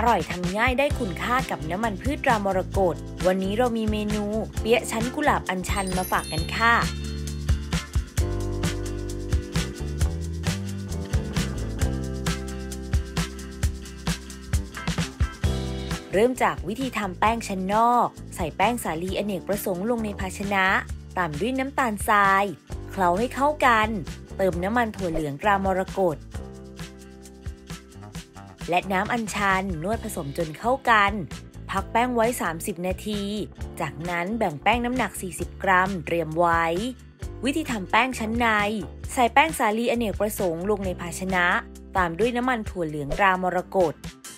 ร่อยทำง่ายได้คุณค่ากับน้ำมันพืชตรามรกตวันนี้เรามีเมนูเปี๊ยะชั้นกุหลาบอัญชันมาฝากกันค่ะเริ่มจากวิธีทำแป้งชั้นนอกใส่แป้งสาลีอเนกประสงค์ลงในภาชนะตามด้วยน้ำตาลทรายเคล้าให้เข้ากันเติมน้ำมันถั่วเหลืองตรามรกตและน้ำอัญชันนวดผสมจนเข้ากันพักแป้งไว้30นาทีจากนั้นแบ่งแป้งน้ำหนัก40กรัมเตรียมไว้วิธีทำแป้งชั้นในใส่แป้งสาลีอเนกประสงค์ลงในภาชนะตามด้วยน้ำมันถั่วเหลืองตรามรกต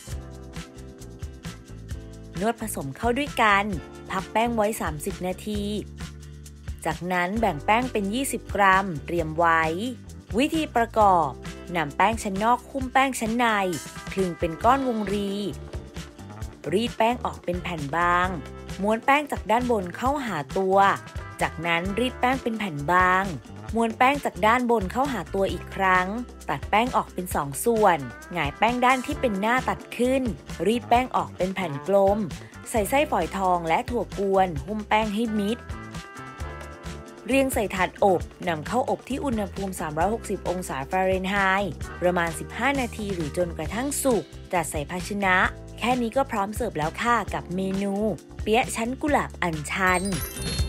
นวดผสมเข้าด้วยกันพักแป้งไว้30นาทีจากนั้นแบ่งแป้งเป็น20กรัมเตรียมไว้วิธีประกอบนำแป้งชั้นนอกหุ้มแป้งชั้นในคลึงเป็นก้อนวงรีรีดแป้งออกเป็นแผ่นบางม้วนแป้งจากด้านบนเข้าหาตัวจากนั้นรีดแป้งเป็นแผ่นบางม้วนแป้งจากด้านบนเข้าหาตัวอีกครั้งตัดแป้งออกเป็น2ส่วนหงายแป้งด้านที่เป็นหน้าตัดขึ้นรีดแป้งออกเป็นแผ่นกลมใส่ไส้ฝอยทองและถั่วกวนหุ้มแป้งให้มิดเรียงใส่ถาดอบนำเข้าอบที่อุณหภูมิ360องศาฟาเรนไฮต์ประมาณ15นาทีหรือจนกระทั่งสุกจัดใส่ภาชนะแค่นี้ก็พร้อมเสิร์ฟแล้วค่ะกับเมนูเปี๊ยะชั้นกุหลาบอัญชัน